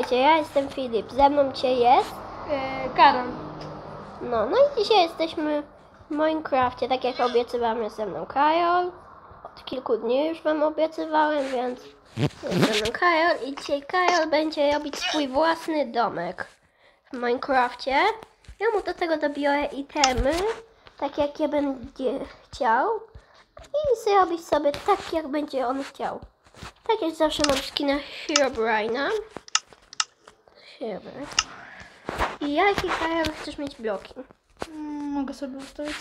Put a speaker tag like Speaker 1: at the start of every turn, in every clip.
Speaker 1: Wiecie, ja jestem Filip, ze mną dzisiaj jest
Speaker 2: Karol.
Speaker 1: No i dzisiaj jesteśmy w Minecrafcie, tak jak obiecywałem, jest ze mną Karol. Od kilku dni już wam obiecywałem, więc jest ze mną Karol i dzisiaj Karol będzie robić swój własny domek w Minecrafcie. Ja mu do tego dobiorę itemy, tak jak ja będzie chciał i zrobić sobie tak, jak będzie on chciał. Tak jak zawsze mam skina Herobrine'a. I jakie Karol chcesz mieć bloki?
Speaker 2: Mogę sobie ustawić.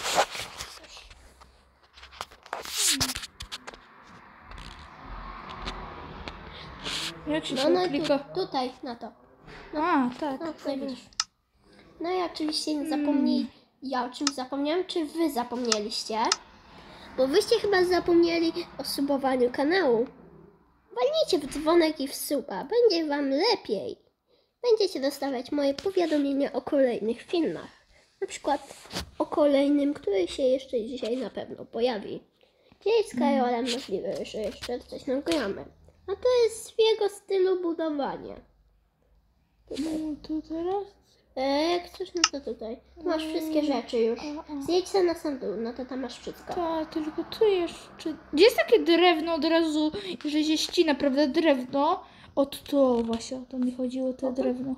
Speaker 2: Jak się klika?
Speaker 1: Tutaj, na to.
Speaker 2: A, tak.
Speaker 1: No, tutaj widzisz. No i oczywiście nie zapomnij, ja o czymś zapomniałam, czy wy zapomnieliście? Bo wyście chyba zapomnieli o subowaniu kanału. Walnijcie w dzwonek i w suba, będzie wam lepiej. Będziecie dostawać moje powiadomienia o kolejnych filmach. Na przykład o kolejnym, który się jeszcze dzisiaj na pewno pojawi. Gdzieś z Karolem możliwe, że jeszcze coś nagramy. A to jest w jego stylu budowania. Tutaj.
Speaker 2: Tu teraz?
Speaker 1: Jak coś, no to tutaj. Masz wszystkie rzeczy już. Zjedź se na sam dół, no to tam masz wszystko.
Speaker 2: Tak, tylko tu jeszcze. Gdzie jest takie drewno od razu, że się ścina, prawda? Drewno. Od to właśnie, o to mi chodziło, to drewno.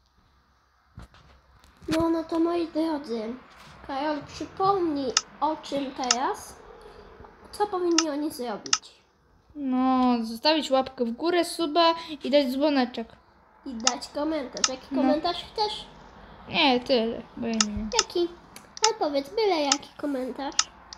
Speaker 1: No to moi drodzy, Karol, przypomnij o czym teraz. Co powinni oni zrobić?
Speaker 2: No, zostawić łapkę w górę, suba i dać dzwoneczek.
Speaker 1: I dać komentarz. Jaki komentarz chcesz?
Speaker 2: Nie, tyle, bo ja nie wiem.
Speaker 1: Jaki? Ale powiedz, byle jaki komentarz.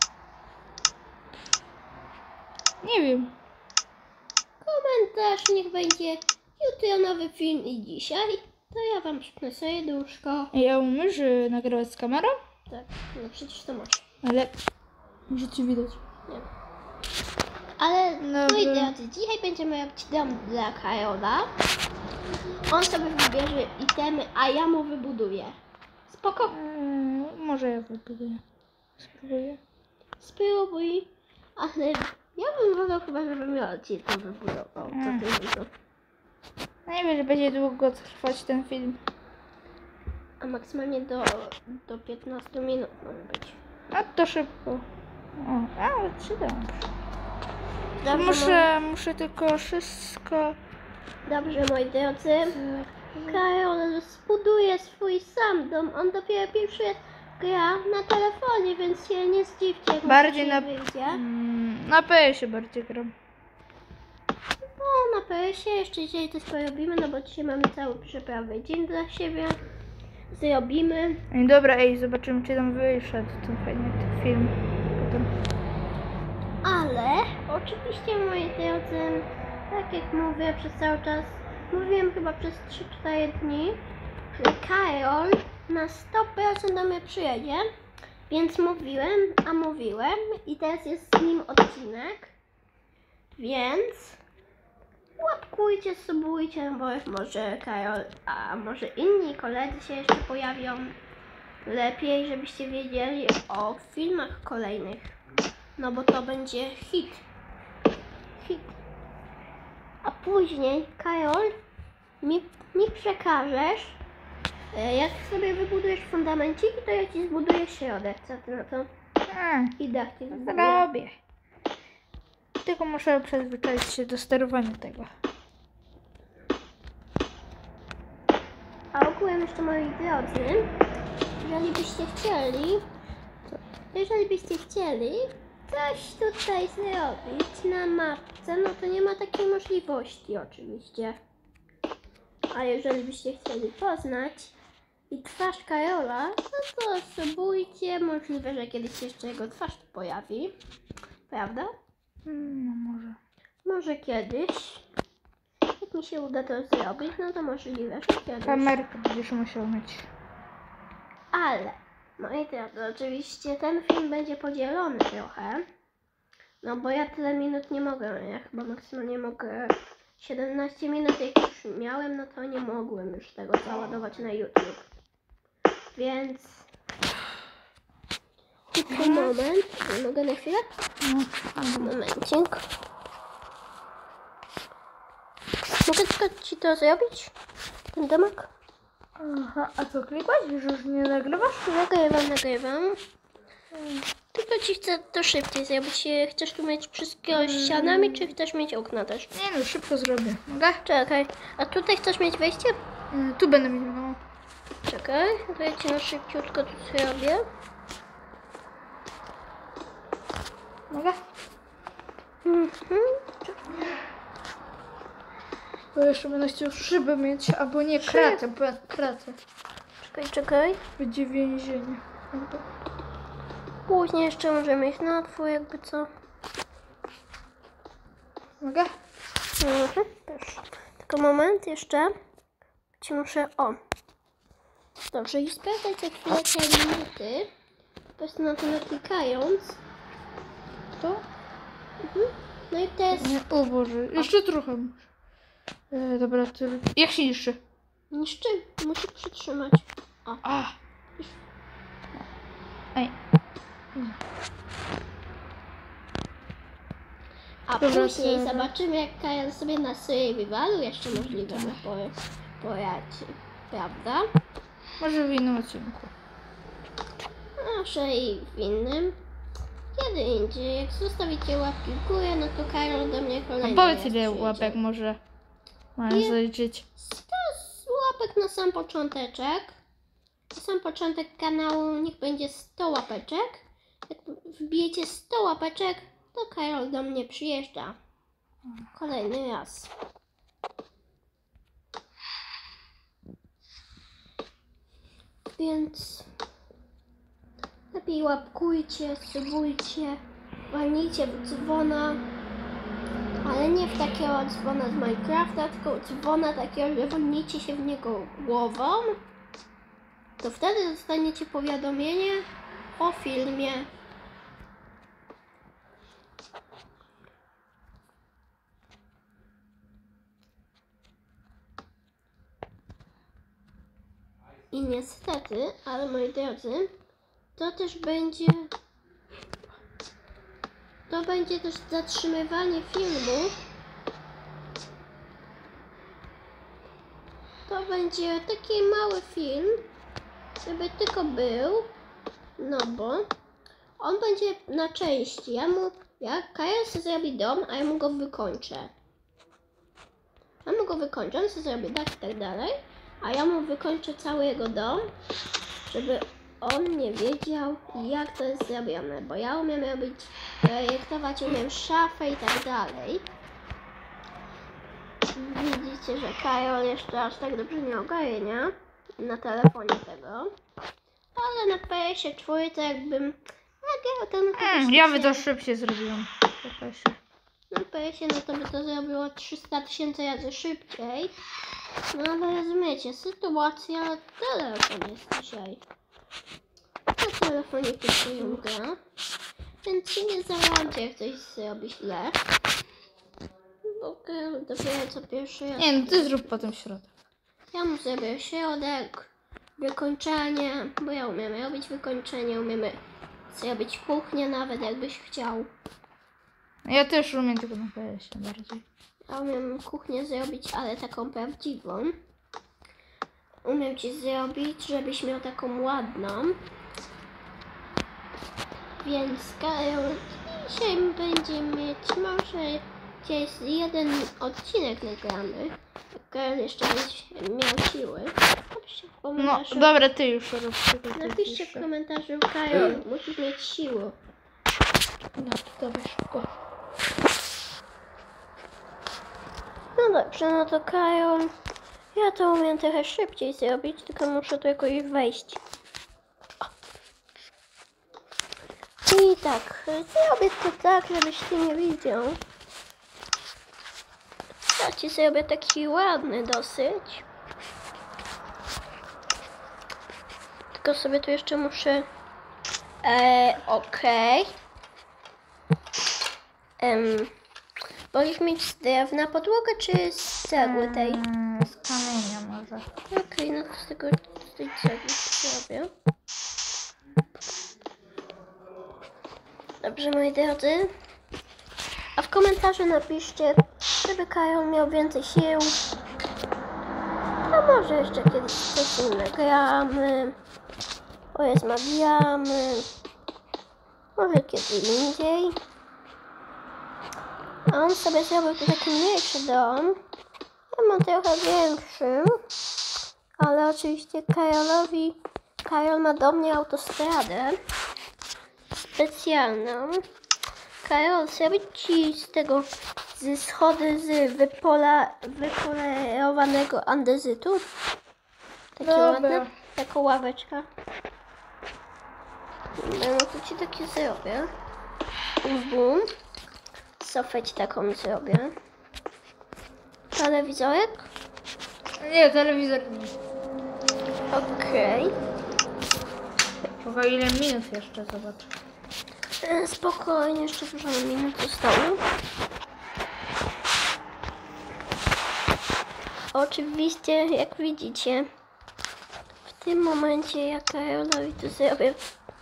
Speaker 2: Nie wiem.
Speaker 1: Komentarz niech będzie jutro nowy film i dzisiaj. To ja wam przypnę sobie duszko.
Speaker 2: Ja umiesz nagrywać z kamerą?
Speaker 1: Tak, no przecież to masz.
Speaker 2: Ale może ci widać.
Speaker 1: Nie. Ale
Speaker 2: Dobra.
Speaker 1: moi drodzy, dzisiaj będziemy robić dom dla Karola. On sobie wybierze itemy, a ja mu wybuduję. Spoko?
Speaker 2: Może ja wybuduję. Spróbuję.
Speaker 1: Spróbuj. Ale ja bym wolał chyba, żebym ja ci to wybudował. Co ty na to?
Speaker 2: No nie wiem, że będzie długo trwać ten film.
Speaker 1: A maksymalnie do 15 minut może być.
Speaker 2: A to szybko. O, ale 3 dni.
Speaker 1: Dobrze,
Speaker 2: Muszę tylko wszystko.
Speaker 1: Dobrze, moi drodzy. Karol zbuduje swój sam dom. On dopiero pierwszy gra na telefonie, więc się nie zdziwcie, jak
Speaker 2: Bardziej
Speaker 1: mu
Speaker 2: na
Speaker 1: wyjdzie.
Speaker 2: Na PS-ie bardziej gram.
Speaker 1: No, na PS-ie jeszcze dzisiaj coś porobimy, no bo dzisiaj mamy cały przeprawy dzień dla siebie. Zrobimy.
Speaker 2: Dobra, zobaczymy, czy tam wyszedł ten fajny film potem.
Speaker 1: Ale oczywiście, moi drodzy, tak jak mówię przez cały czas, mówiłem chyba przez 3-4 dni, że Karol na 100% do mnie przyjedzie, więc mówiłem i teraz jest z nim odcinek, więc łapkujcie, subujcie, bo może Karol, a może inni koledzy się jeszcze pojawią. Lepiej, żebyście wiedzieli o filmach kolejnych. No bo to będzie hit. A później, Karol, mi przekażesz, jak sobie wybudujesz fundamenciki, to ja ci zbuduję środek. Co ty na to? I dach ci zbuduję.
Speaker 2: Robię. Tylko muszę przyzwyczaić się do sterowania tego.
Speaker 1: A ogółem jeszcze, moi drodzy, jeżeli byście chcieli coś tutaj zrobić na mapce, no to nie ma takiej możliwości oczywiście. A jeżeli byście chcieli poznać i twarz Karola, no to subujcie, możliwe, że kiedyś jeszcze jego twarz tu pojawi. Prawda?
Speaker 2: No może.
Speaker 1: Może kiedyś. Jak mi się uda to zrobić, no to możliwe, że kiedyś.
Speaker 2: Kamerkę będziesz musiał mieć.
Speaker 1: Ale, moi drodzy, oczywiście ten film będzie podzielony trochę. No bo ja tyle minut nie mogę. Ja chyba maksymalnie mogę 17 minut, jak już miałem, no to nie mogłem już tego załadować na YouTube. Więc tylko moment. Mogę na chwilę? Momencik. Mogę tylko ci to zrobić? Ten domek?
Speaker 2: Aha, a co klikać? Że już nie nagrywasz?
Speaker 1: Nagrywam. Tylko ci chcę to szybciej zrobić. Chcesz tu mieć wszystko ścianami, czy chcesz mieć okna też?
Speaker 2: Nie no, szybko zrobię. Mogę?
Speaker 1: Czekaj, a tutaj chcesz mieć wejście?
Speaker 2: Tu będę mieć, no.
Speaker 1: Czekaj, to ja ci na szybciutko tu zrobię.
Speaker 2: Mogę?
Speaker 1: Mhm.
Speaker 2: Bo jeszcze będę chciał szybę mieć, albo nie, kratę.
Speaker 1: Czekaj.
Speaker 2: Będzie więzienie.
Speaker 1: Później jeszcze możemy iść na twój, jakby co.
Speaker 2: Mogę?
Speaker 1: Mhm. Tylko moment jeszcze. Ci muszę, Dobrze, i sprawdzać za chwilę te limity. Po prostu na to naklikając.
Speaker 2: To?
Speaker 1: Mhm. No i teraz
Speaker 2: O Boże, jeszcze trochę muszę. Dobra, tyle. Jak się niszczy?
Speaker 1: niszczy, musi przytrzymać.
Speaker 2: A! Ej.
Speaker 1: A
Speaker 2: Dobra,
Speaker 1: później
Speaker 2: to-
Speaker 1: zobaczymy, jak Kajal sobie na survivalu jeszcze możliwe poradzi. Prawda?
Speaker 2: Może w innym odcinku.
Speaker 1: Może i w innym. Kiedy indziej. Jak zostawicie łapki w górę, no to Karol do mnie
Speaker 2: A
Speaker 1: kolejny
Speaker 2: powiedz
Speaker 1: raz
Speaker 2: ile
Speaker 1: przyjdzie.
Speaker 2: łapek może mają zaliczyć.
Speaker 1: 100 łapek na sam począteczek. Na sam początek kanału niech będzie 100 łapeczek. Jak wbijecie 100 łapeczek, to Karol do mnie przyjeżdża. Kolejny raz. Więc lepiej łapkujcie, subujcie, walnijcie w dzwona, ale nie w takiego dzwona z Minecrafta, tylko dzwona takiego, że walnijcie się w niego głową. To wtedy dostaniecie powiadomienie o filmie. I niestety, ale moi drodzy, to będzie też zatrzymywanie filmu. To będzie taki mały film, żeby tylko był, no bo on będzie na części. Jak Kaja sobie zrobi dom, a ja mu go wykończę. On sobie zrobi tak i tak dalej, a ja mu wykończę cały jego dom, żeby on nie wiedział, jak to jest zrobione, bo ja umiem projektować, umiem szafę i tak dalej. Widzicie, że Karol jeszcze aż tak dobrze nie ogarnia na telefonie tego, ale na PS4 to jakbym nagrał ten
Speaker 2: Ja by to szybciej zrobiłam.
Speaker 1: na PS-ie no to by to zrobiło 300 000 razy szybciej. No ale rozumiecie, sytuacja, telefon jest dzisiaj. Na telefonie kupuję grę, więc się nie załamcie, jak coś zrobi źle. Bo dopiero co pierwszy raz.
Speaker 2: Nie, no ty zrób potem środek.
Speaker 1: Ja mu zrobię środek, wykończenie, bo ja umiem robić wykończenie, umiemy zrobić kuchnię nawet, jakbyś chciał.
Speaker 2: Ja też umiem tylko na PS bardziej.
Speaker 1: Ja umiem kuchnię zrobić, ale taką prawdziwą. Umiem ci zrobić, żebyś miał taką ładną. Więc Karol dzisiaj będzie mieć, może dzisiaj jest jeden odcinek nagrany. Karol jeszcze będzie miał siły. Napiszcie w
Speaker 2: No
Speaker 1: komentarzu.
Speaker 2: dobra, ty już rób.
Speaker 1: Napiszcie w komentarzu, Karol, musisz mieć siłę.
Speaker 2: No, dobra, szybko.
Speaker 1: No dobrze, no to Karol, ja to umiem trochę szybciej zrobić, tylko muszę tu jakoś wejść. I tak, zrobię to tak, żebyś ty nie widział. Ja ci zrobię taki ładny dosyć. Tylko sobie tu jeszcze muszę... okej. Wolisz mieć z drewna podłogę, czy z cegły tej?
Speaker 2: Z kamienia może.
Speaker 1: Okej, no to z tej cegły zrobię. Dobrze, moi drodzy. A w komentarzu napiszcie, żeby Karol miał więcej sił. A może jeszcze kiedyś coś innego gramy, porozmawiamy, może kiedy indziej. A on sobie zrobił tu taki mniejszy dom. Ja mam trochę większy, ale oczywiście Karol ma do mnie autostradę specjalną. Karol, zrobić ci ze schody z wypolerowanego andezytu? Takie
Speaker 2: Dobra.
Speaker 1: ładne, taką ławeczkę. No to ci takie zrobię. Bum. Sofę ci taką zrobię. Telewizorek?
Speaker 2: Nie, telewizor nie.
Speaker 1: Okej.
Speaker 2: Chyba ile minut jeszcze, zobacz.
Speaker 1: Spokojnie, jeszcze dużo minut zostało. Oczywiście, jak widzicie, w tym momencie ja Karolowi tu zrobię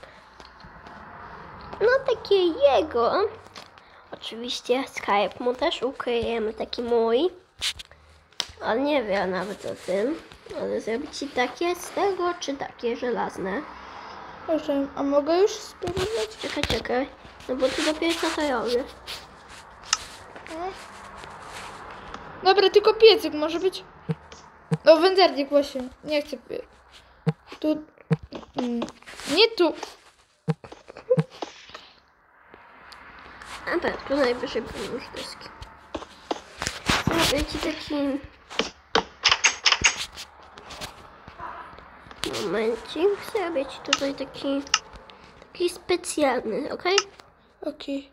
Speaker 1: takie jego. Oczywiście Skype mu też ukryjemy, taki mój. Ale nie wie nawet o tym. Ale zrobić ci takie z tego, czy takie żelazne?
Speaker 2: Proszę, a mogę już spróbować?
Speaker 1: Czekaj. No bo ty dopiero co to robisz.
Speaker 2: Dobra, tylko piecyk może być. No, wędzarnik właśnie. Nie chcę. Tu. Nie tu.
Speaker 1: A tak, tu najwyżej połóż deski. Zrobię ci taki... Momencik. Zrobię ci tutaj taki specjalny, ok?
Speaker 2: Okej.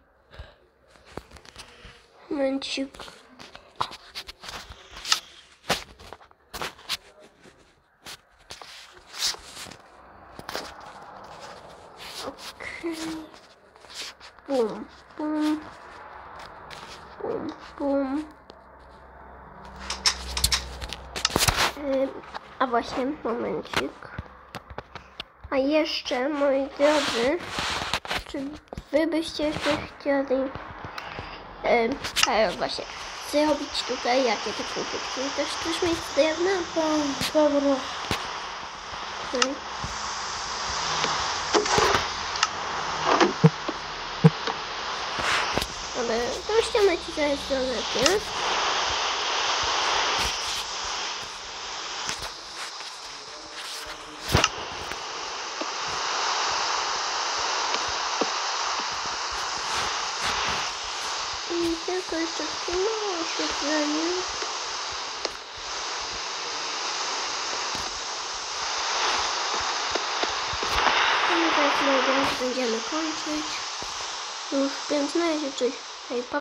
Speaker 1: Momencik. Okej. Bum, bum. Bum, bum. A właśnie, momencik. A jeszcze, moi drodzy, czy wy byście jeszcze chcieli właśnie zrobić tutaj jakie te punkty? Też mieć z drewna?
Speaker 2: Dobra.
Speaker 1: Okay. Dobra, tą ścianę ci zaraz dolepię. I tylko jeszcze takie małe oświetlenie. I teraz będziemy kończyć. Już, więc na razie, cześć. Hej, pa.